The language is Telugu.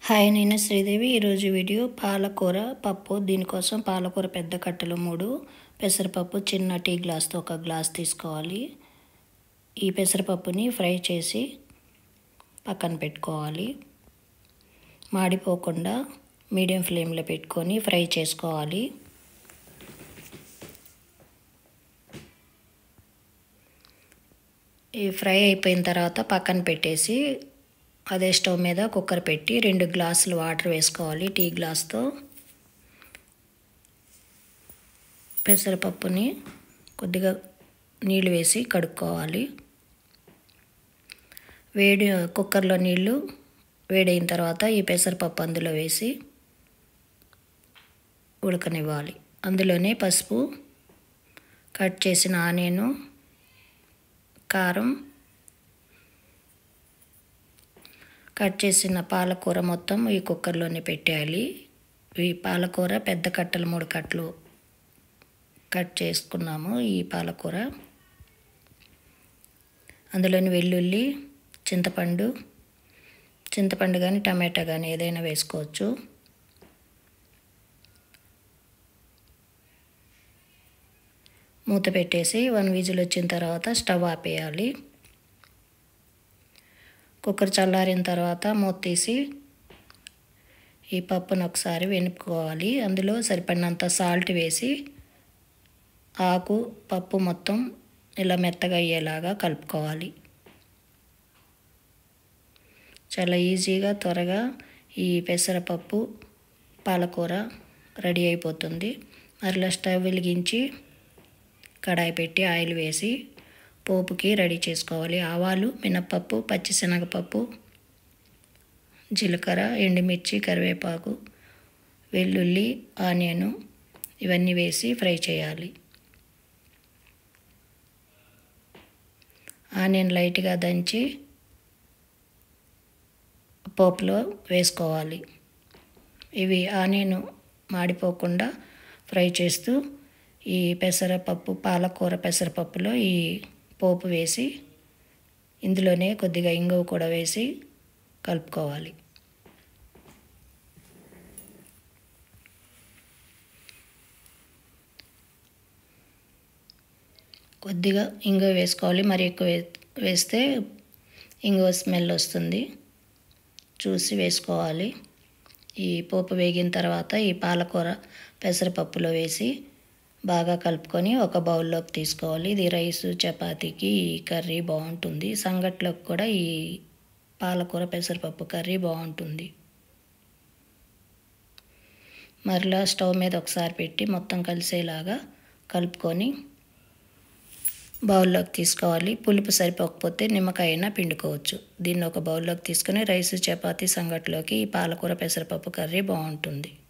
హాయ్, నేను శ్రీదేవి. ఈరోజు వీడియో పాలకూర పప్పు. దీనికోసం పాలకూర పెద్ద కట్టలు 3, పెసరపప్పు చిన్న టీ గ్లాస్తో 1 గ్లాస్ తీసుకోవాలి. ఈ పెసరపప్పుని ఫ్రై చేసి పక్కన పెట్టుకోవాలి. మాడిపోకుండా మీడియం ఫ్లేమ్లో పెట్టుకొని ఫ్రై చేసుకోవాలి. ఈ ఫ్రై అయిపోయిన తర్వాత పక్కన పెట్టేసి అదే స్టవ్ మీద కుక్కర్ పెట్టి 2 గ్లాసులు వాటర్ వేసుకోవాలి. టీ గ్లాస్తో పెసరపప్పుని కొద్దిగా నీళ్ళు వేసి కడుక్కోవాలి. కుక్కర్లో నీళ్ళు వేడైన తర్వాత ఈ పెసరపప్పు అందులో వేసి ఉడకనివ్వాలి. అందులోనే పసుపు, కట్ చేసిన ఆనియన్, కారం, కట్ చేసిన పాలకూర మొత్తం ఈ కుక్కర్లోనే పెట్టేయాలి. ఈ పాలకూర పెద్ద కట్టలు 3 కట్టలు కట్ చేసుకున్నాము. ఈ పాలకూర అందులోని వెల్లుల్లి, చింతపండు కానీ టమాటా కానీ ఏదైనా వేసుకోవచ్చు. మూత పెట్టేసి 1 విజిల్ వచ్చిన తర్వాత స్టవ్ ఆపేయాలి. కుక్కర్ చల్లారిన తర్వాత మూత తీసి ఈ పప్పును ఒకసారి వెనుపుకోవాలి. అందులో సరిపడినంత సాల్ట్ వేసి ఆకు పప్పు మొత్తం ఇలా మెత్తగా అయ్యేలాగా కలుపుకోవాలి. చాలా ఈజీగా త్వరగా ఈ పెసరపప్పు పాలకూర రెడీ అయిపోతుంది. మరలా స్టవ్ వెలిగించి కడాయి పెట్టి ఆయిల్ వేసి పోపుకి రెడీ చేసుకోవాలి. ఆవాలు, మినప్పప్పు, పచ్చిశనగపప్పు, జీలకర్ర, ఎండుమిర్చి, కరివేపాకు, వెల్లుల్లి, ఆనియన్ ఇవన్నీ వేసి ఫ్రై చేయాలి. ఆనియన్ లైట్గా దంచి పోపులో వేసుకోవాలి. ఇవి ఆనియన్ మాడిపోకుండా ఫ్రై చేస్తూ ఈ పెసరపప్పు పాలకూర పెసరపప్పులో ఈ పోపు వేసి ఇందులోనే కొద్దిగా ఇంగువ కూడా వేసి కలుపుకోవాలి. కొద్దిగా ఇంగువ వేసుకోవాలి, మరి ఎక్కువ వేస్తే ఇంగువ స్మెల్ వస్తుంది. చూసి వేసుకోవాలి. ఈ పోపు వేగిన తర్వాత ఈ పాలకూర పెసరపప్పులో వేసి బాగా కలుపుకొని ఒక బౌల్లోకి తీసుకోవాలి. ఇది రైసు, చపాతీకి ఈ కర్రీ బాగుంటుంది. సంగట్లోకి కూడా ఈ పాలకూర పెసరపప్పు కర్రీ బాగుంటుంది. మరలా స్టవ్ మీద ఒకసారి పెట్టి మొత్తం కలిసేలాగా కలుపుకొని బౌల్లోకి తీసుకోవాలి. పులుపు సరిపోకపోతే నిమ్మకాయ అయినా పిండుకోవచ్చు. దీన్ని ఒక బౌల్లోకి తీసుకొని రైసు, చపాతీ, సంగట్లోకి ఈ పాలకూర పెసరపప్పు కర్రీ బాగుంటుంది.